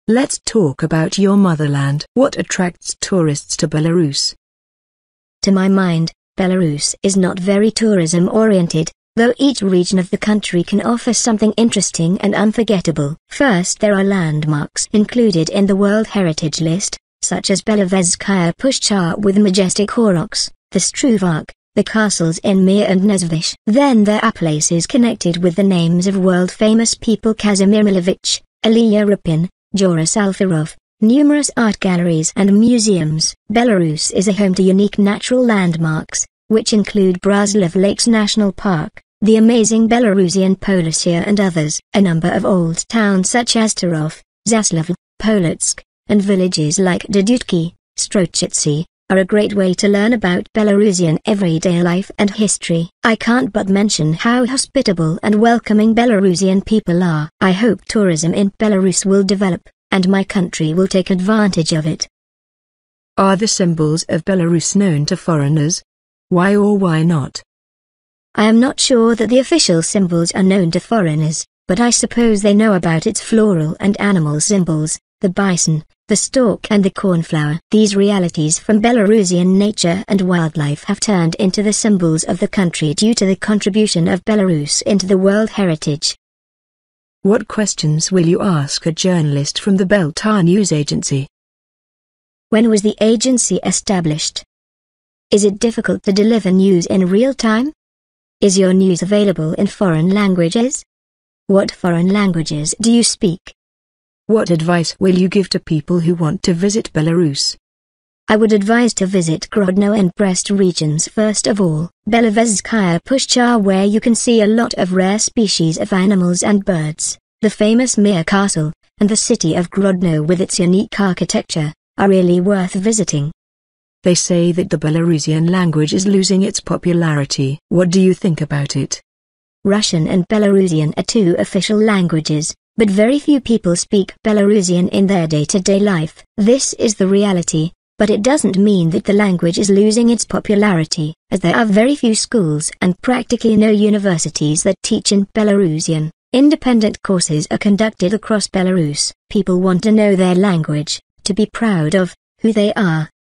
Let's talk about your motherland. What attracts tourists to Belarus? To my mind, Belarus is not very tourism-oriented, though each region of the country can offer something interesting and unforgettable. First, there are landmarks included in the World Heritage List, such as Belovezhskaya Pushchar with majestic Horrocks, the Struve, the castles in Mir and Nezhvish. Then there are places connected with the names of world-famous people Kazimir Malevich, Ilya Repin, Joris Alferov, numerous art galleries and museums. Belarus is a home to unique natural landmarks, which include Brazlev Lakes National Park, the amazing Belarusian Polisia and others. A number of old towns such as Tarov, Zaslav, Polotsk, and villages like Dudutki, Strochitsi, are a great way to learn about Belarusian everyday life and history. I can't but mention how hospitable and welcoming Belarusian people are. I hope tourism in Belarus will develop, and my country will take advantage of it. Are the symbols of Belarus known to foreigners? Why or why not? I am not sure that the official symbols are known to foreigners, but I suppose they know about its floral and animal symbols, the bison, the stork and the cornflower. These realities from Belarusian nature and wildlife have turned into the symbols of the country due to the contribution of Belarus into the World Heritage. What questions will you ask a journalist from the Beltar News Agency? When was the agency established? Is it difficult to deliver news in real time? Is your news available in foreign languages? What foreign languages do you speak? What advice will you give to people who want to visit Belarus? I would advise to visit Grodno and Brest regions first of all. Belovezhskaya Pushchar, where you can see a lot of rare species of animals and birds, the famous Mir Castle, and the city of Grodno with its unique architecture, are really worth visiting. They say that the Belarusian language is losing its popularity. What do you think about it? Russian and Belarusian are two official languages, but very few people speak Belarusian in their day-to-day life. This is the reality, but it doesn't mean that the language is losing its popularity, as there are very few schools and practically no universities that teach in Belarusian. Independent courses are conducted across Belarus. People want to know their language, to be proud of who they are,